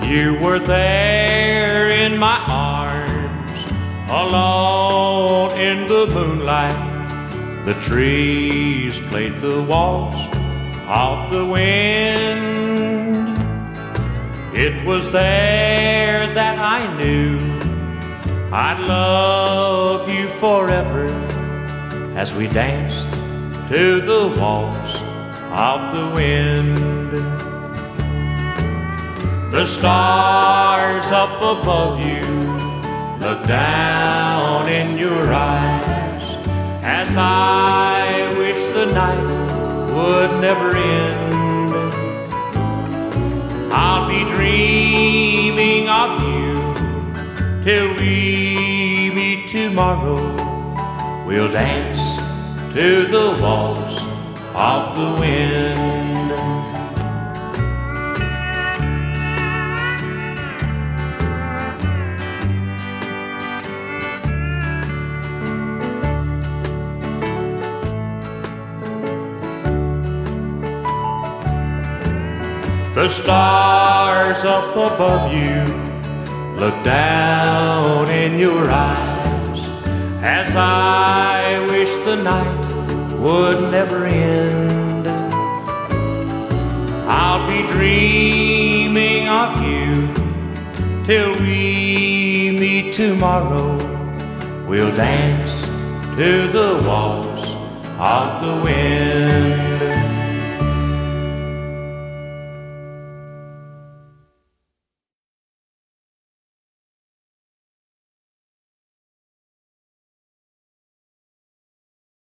You were there in my arms, alone in the moonlight. The trees played the waltz of the wind. It was there that I knew I'd love you forever, as we danced to the waltz of the wind. The stars up above you look down in your eyes, as I wish the night would never end. I'll be dreaming of you till we meet tomorrow. We'll dance to the waltz of the wind. The stars up above you look down in your eyes, as I wish the night would never end. I'll be dreaming of you till we meet tomorrow. We'll dance to the waltz of the wind.